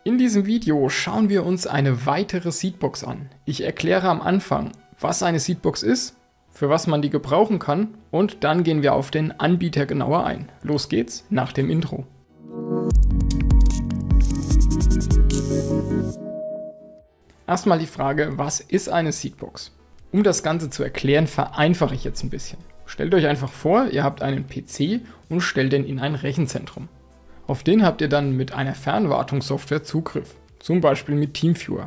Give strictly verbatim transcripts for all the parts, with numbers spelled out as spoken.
In diesem Video schauen wir uns eine weitere Seedbox an. Ich erkläre am Anfang, was eine Seedbox ist, für was man die gebrauchen kann und dann gehen wir auf den Anbieter genauer ein. Los geht's nach dem Intro. Erstmal die Frage, was ist eine Seedbox? Um das Ganze zu erklären, vereinfache ich jetzt ein bisschen. Stellt euch einfach vor, ihr habt einen P C und stellt den in ein Rechenzentrum. Auf den habt ihr dann mit einer Fernwartungssoftware Zugriff, zum Beispiel mit TeamViewer.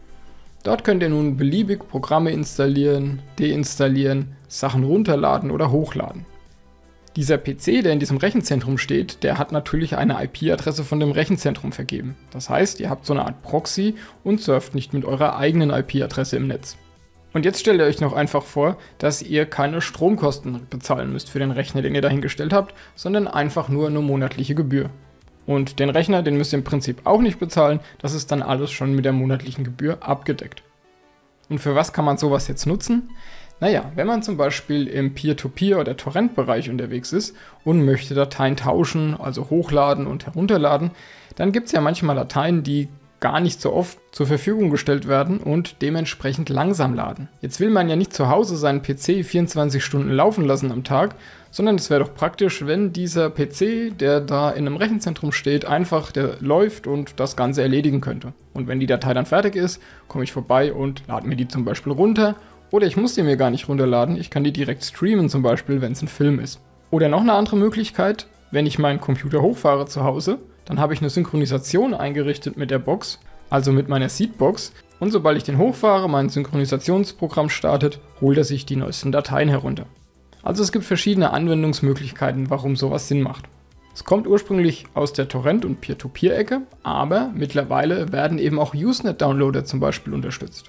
Dort könnt ihr nun beliebig Programme installieren, deinstallieren, Sachen runterladen oder hochladen. Dieser P C, der in diesem Rechenzentrum steht, der hat natürlich eine I P-Adresse von dem Rechenzentrum vergeben. Das heißt, ihr habt so eine Art Proxy und surft nicht mit eurer eigenen I P-Adresse im Netz. Und jetzt stellt ihr euch noch einfach vor, dass ihr keine Stromkosten bezahlen müsst für den Rechner, den ihr dahingestellt habt, sondern einfach nur eine monatliche Gebühr. Und den Rechner, den müsst ihr im Prinzip auch nicht bezahlen, das ist dann alles schon mit der monatlichen Gebühr abgedeckt. Und für was kann man sowas jetzt nutzen? Naja, wenn man zum Beispiel im Peer-to-Peer- oder Torrent-Bereich unterwegs ist und möchte Dateien tauschen, also hochladen und herunterladen, dann gibt es ja manchmal Dateien, die gar nicht so oft zur Verfügung gestellt werden und dementsprechend langsam laden. Jetzt will man ja nicht zu Hause seinen P C vierundzwanzig Stunden laufen lassen am Tag, sondern es wäre doch praktisch, wenn dieser P C, der da in einem Rechenzentrum steht, einfach der läuft und das Ganze erledigen könnte. Und wenn die Datei dann fertig ist, komme ich vorbei und lade mir die zum Beispiel runter. Oder ich muss die mir gar nicht runterladen, ich kann die direkt streamen, zum Beispiel, wenn es ein Film ist. Oder noch eine andere Möglichkeit, wenn ich meinen Computer hochfahre zu Hause, dann habe ich eine Synchronisation eingerichtet mit der Box, also mit meiner Seedbox. Und sobald ich den hochfahre, mein Synchronisationsprogramm startet, holt er sich die neuesten Dateien herunter. Also es gibt verschiedene Anwendungsmöglichkeiten, warum sowas Sinn macht. Es kommt ursprünglich aus der Torrent- und Peer-to-Peer-Ecke, aber mittlerweile werden eben auch Usenet-Downloader zum Beispiel unterstützt.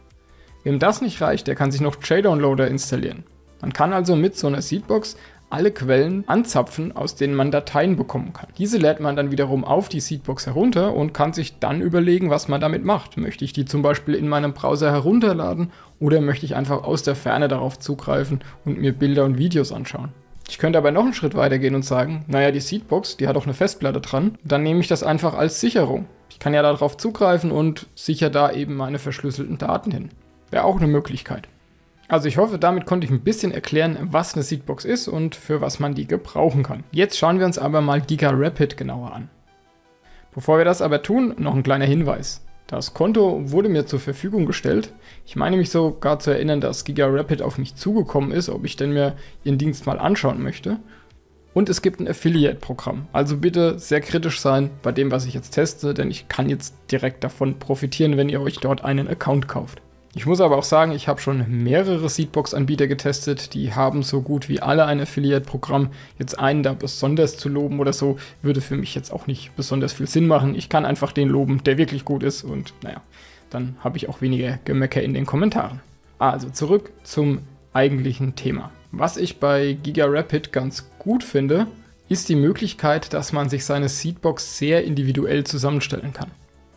Wem das nicht reicht, der kann sich noch JDownloader installieren. Man kann also mit so einer Seedbox alle Quellen anzapfen, aus denen man Dateien bekommen kann. Diese lädt man dann wiederum auf die Seedbox herunter und kann sich dann überlegen, was man damit macht. Möchte ich die zum Beispiel in meinem Browser herunterladen oder möchte ich einfach aus der Ferne darauf zugreifen und mir Bilder und Videos anschauen? Ich könnte aber noch einen Schritt weiter gehen und sagen, naja, die Seedbox, die hat auch eine Festplatte dran, dann nehme ich das einfach als Sicherung. Ich kann ja darauf zugreifen und sichere da eben meine verschlüsselten Daten hin. Wäre auch eine Möglichkeit. Also ich hoffe, damit konnte ich ein bisschen erklären, was eine Seedbox ist und für was man die gebrauchen kann. Jetzt schauen wir uns aber mal GigaRapid genauer an. Bevor wir das aber tun, noch ein kleiner Hinweis. Das Konto wurde mir zur Verfügung gestellt. Ich meine mich sogar zu erinnern, dass GigaRapid auf mich zugekommen ist, ob ich denn mir ihren Dienst mal anschauen möchte. Und es gibt ein Affiliate-Programm. Also bitte sehr kritisch sein bei dem, was ich jetzt teste, denn ich kann jetzt direkt davon profitieren, wenn ihr euch dort einen Account kauft. Ich muss aber auch sagen, ich habe schon mehrere Seedbox-Anbieter getestet, die haben so gut wie alle ein Affiliate-Programm. Jetzt einen da besonders zu loben oder so, würde für mich jetzt auch nicht besonders viel Sinn machen. Ich kann einfach den loben, der wirklich gut ist und naja, dann habe ich auch weniger Gemecker in den Kommentaren. Also zurück zum eigentlichen Thema. Was ich bei GigaRapid ganz gut finde, ist die Möglichkeit, dass man sich seine Seedbox sehr individuell zusammenstellen kann.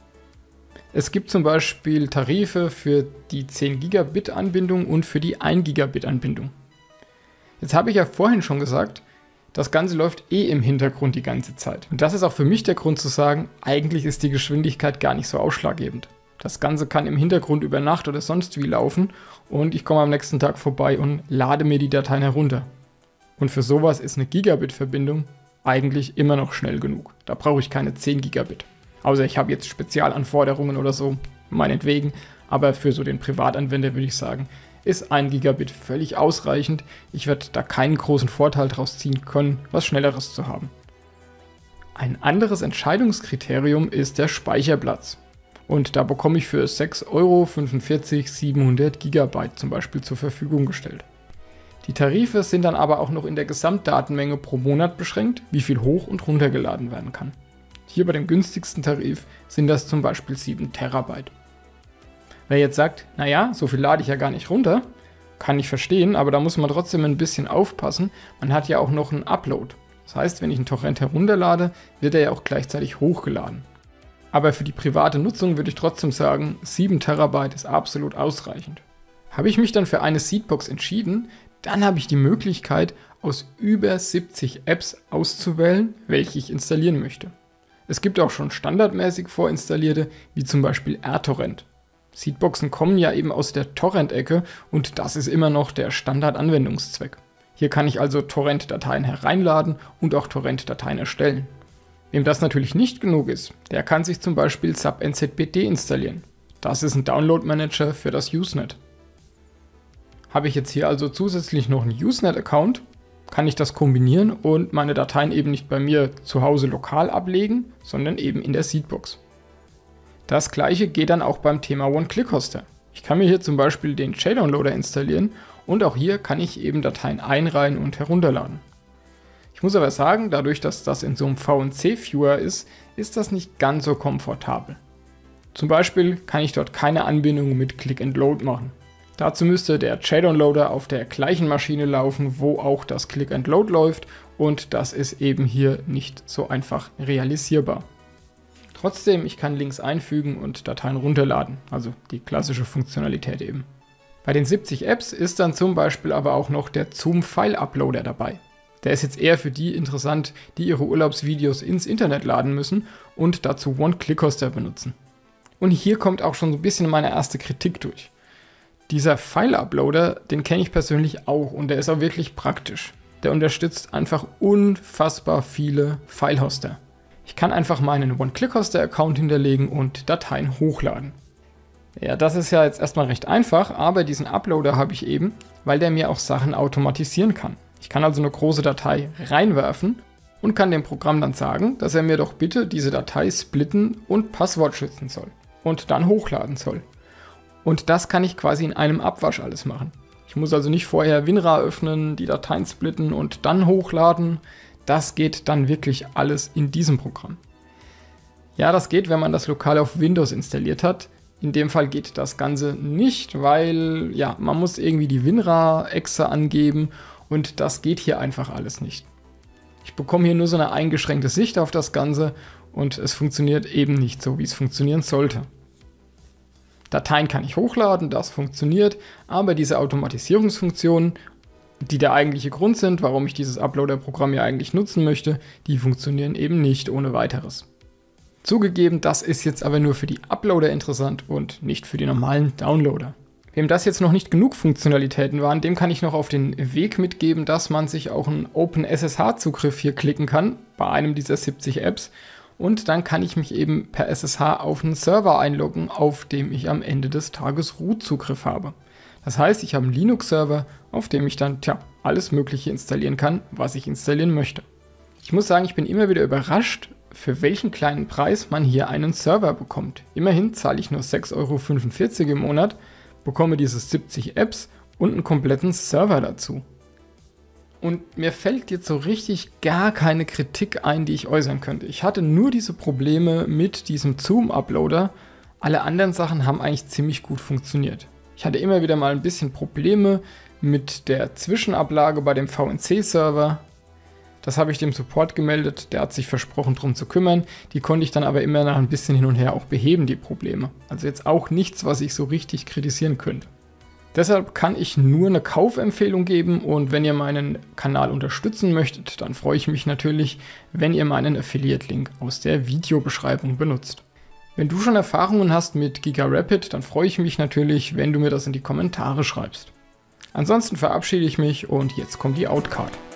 Es gibt zum Beispiel Tarife für die zehn Gigabit Anbindung und für die ein Gigabit Anbindung. Jetzt habe ich ja vorhin schon gesagt, das Ganze läuft eh im Hintergrund die ganze Zeit. Und das ist auch für mich der Grund zu sagen, eigentlich ist die Geschwindigkeit gar nicht so ausschlaggebend. Das Ganze kann im Hintergrund über Nacht oder sonst wie laufen und ich komme am nächsten Tag vorbei und lade mir die Dateien herunter. Und für sowas ist eine Gigabit-Verbindung eigentlich immer noch schnell genug. Da brauche ich keine zehn Gigabit. Außer ich habe jetzt Spezialanforderungen oder so, meinetwegen. Aber für so den Privatanwender würde ich sagen, ist ein Gigabit völlig ausreichend. Ich werde da keinen großen Vorteil draus ziehen können, was Schnelleres zu haben. Ein anderes Entscheidungskriterium ist der Speicherplatz. Und da bekomme ich für sechs Euro fünfundvierzig siebenhundert Gigabyte zum Beispiel zur Verfügung gestellt. Die Tarife sind dann aber auch noch in der Gesamtdatenmenge pro Monat beschränkt, wie viel hoch- und runtergeladen werden kann. Hier bei dem günstigsten Tarif sind das zum Beispiel sieben Terabyte. Wer jetzt sagt, naja, so viel lade ich ja gar nicht runter, kann ich verstehen, aber da muss man trotzdem ein bisschen aufpassen. Man hat ja auch noch einen Upload. Das heißt, wenn ich einen Torrent herunterlade, wird er ja auch gleichzeitig hochgeladen. Aber für die private Nutzung würde ich trotzdem sagen, sieben Terabyte ist absolut ausreichend. Habe ich mich dann für eine Seedbox entschieden, dann habe ich die Möglichkeit, aus über siebzig Apps auszuwählen, welche ich installieren möchte. Es gibt auch schon standardmäßig vorinstallierte, wie zum Beispiel rTorrent. Seedboxen kommen ja eben aus der Torrent-Ecke und das ist immer noch der Standardanwendungszweck. Hier kann ich also Torrent-Dateien hereinladen und auch Torrent-Dateien erstellen. Wem das natürlich nicht genug ist, der kann sich zum Beispiel subnzbd installieren. Das ist ein Download-Manager für das Usenet. Habe ich jetzt hier also zusätzlich noch einen Usenet-Account, kann ich das kombinieren und meine Dateien eben nicht bei mir zu Hause lokal ablegen, sondern eben in der Seedbox. Das gleiche geht dann auch beim Thema One-Click-Hoster. Ich kann mir hier zum Beispiel den JDownloader installieren und auch hier kann ich eben Dateien einreihen und herunterladen. Ich muss aber sagen, dadurch, dass das in so einem V N C-Viewer ist, ist das nicht ganz so komfortabel. Zum Beispiel kann ich dort keine Anbindung mit Click and Load machen. Dazu müsste der JDownloader auf der gleichen Maschine laufen, wo auch das Click and Load läuft und das ist eben hier nicht so einfach realisierbar. Trotzdem, ich kann Links einfügen und Dateien runterladen, also die klassische Funktionalität eben. Bei den siebzig Apps ist dann zum Beispiel aber auch noch der Zoom File Uploader dabei. Der ist jetzt eher für die interessant, die ihre Urlaubsvideos ins Internet laden müssen und dazu One-Click-Hoster benutzen. Und hier kommt auch schon so ein bisschen meine erste Kritik durch. Dieser File-Uploader, den kenne ich persönlich auch und der ist auch wirklich praktisch. Der unterstützt einfach unfassbar viele File-Hoster. Ich kann einfach meinen One-Click-Hoster-Account hinterlegen und Dateien hochladen. Ja, das ist ja jetzt erstmal recht einfach, aber diesen Uploader habe ich eben, weil der mir auch Sachen automatisieren kann. Ich kann also eine große Datei reinwerfen und kann dem Programm dann sagen, dass er mir doch bitte diese Datei splitten und Passwort schützen soll und dann hochladen soll. Und das kann ich quasi in einem Abwasch alles machen. Ich muss also nicht vorher WinRAR öffnen, die Dateien splitten und dann hochladen. Das geht dann wirklich alles in diesem Programm. Ja, das geht, wenn man das lokal auf Windows installiert hat. In dem Fall geht das Ganze nicht, weil ja, man muss irgendwie die WinRAR-Exe angeben und das geht hier einfach alles nicht. Ich bekomme hier nur so eine eingeschränkte Sicht auf das Ganze und es funktioniert eben nicht so, wie es funktionieren sollte. Dateien kann ich hochladen, das funktioniert, aber diese Automatisierungsfunktionen, die der eigentliche Grund sind, warum ich dieses Uploader-Programm ja eigentlich nutzen möchte, die funktionieren eben nicht ohne weiteres. Zugegeben, das ist jetzt aber nur für die Uploader interessant und nicht für die normalen Downloader. Wem das jetzt noch nicht genug Funktionalitäten waren, dem kann ich noch auf den Weg mitgeben, dass man sich auch einen OpenSSH-Zugriff hier klicken kann, bei einem dieser siebzig Apps. Und dann kann ich mich eben per S S H auf einen Server einloggen, auf dem ich am Ende des Tages Root-Zugriff habe. Das heißt, ich habe einen Linux-Server, auf dem ich dann tja, alles Mögliche installieren kann, was ich installieren möchte. Ich muss sagen, ich bin immer wieder überrascht, für welchen kleinen Preis man hier einen Server bekommt. Immerhin zahle ich nur sechs Euro fünfundvierzig im Monat, bekomme diese siebzig Apps und einen kompletten Server dazu. Und mir fällt jetzt so richtig gar keine Kritik ein, die ich äußern könnte. Ich hatte nur diese Probleme mit diesem Zoom-Uploader. Alle anderen Sachen haben eigentlich ziemlich gut funktioniert. Ich hatte immer wieder mal ein bisschen Probleme mit der Zwischenablage bei dem V N C-Server. Das habe ich dem Support gemeldet, der hat sich versprochen, darum zu kümmern. Die konnte ich dann aber immer nach ein bisschen hin und her auch beheben, die Probleme. Also jetzt auch nichts, was ich so richtig kritisieren könnte. Deshalb kann ich nur eine Kaufempfehlung geben und wenn ihr meinen Kanal unterstützen möchtet, dann freue ich mich natürlich, wenn ihr meinen Affiliate-Link aus der Videobeschreibung benutzt. Wenn du schon Erfahrungen hast mit GigaRapid, dann freue ich mich natürlich, wenn du mir das in die Kommentare schreibst. Ansonsten verabschiede ich mich und jetzt kommt die Outcard.